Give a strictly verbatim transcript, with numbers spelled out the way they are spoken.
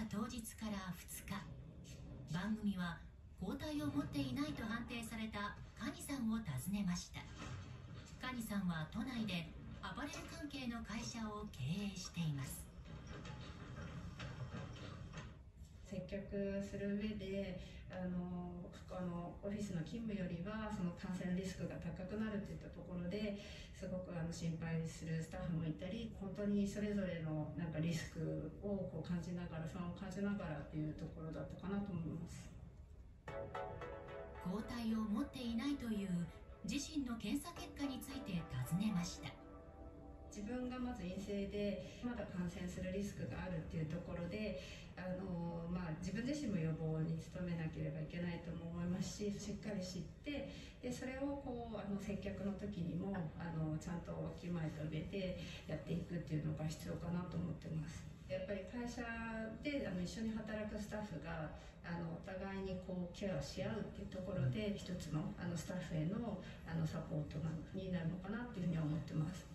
当日からふつか、番組は抗体を持っていないと判定された蟹さんを訪ねました。蟹さんは都内でアパレル関係の会社を経営しています。 接客する上であのあのオフィスの勤務よりはその感染リスクが高くなるといったところですごくあの心配するスタッフもいたり、本当にそれぞれのなんかリスクをこう感じながら不安を感じながらっていうところだったかなと思います。 抗体を持っていないという自身の検査結果について尋ねました。 自分がまず陰性でまだ感染するリスクがあるっていうところであの、まあ、自分自身も予防に努めなければいけないとも思いますし、しっかり知ってでそれをこうあの接客の時にもあのちゃんとわきまえた上でやっていくっていうのが必要かなと思ってます。やっぱり会社であの一緒に働くスタッフがあのお互いにこうケアし合うっていうところで一つのあのスタッフへのあのサポートになるのかなっていうふうには思ってます。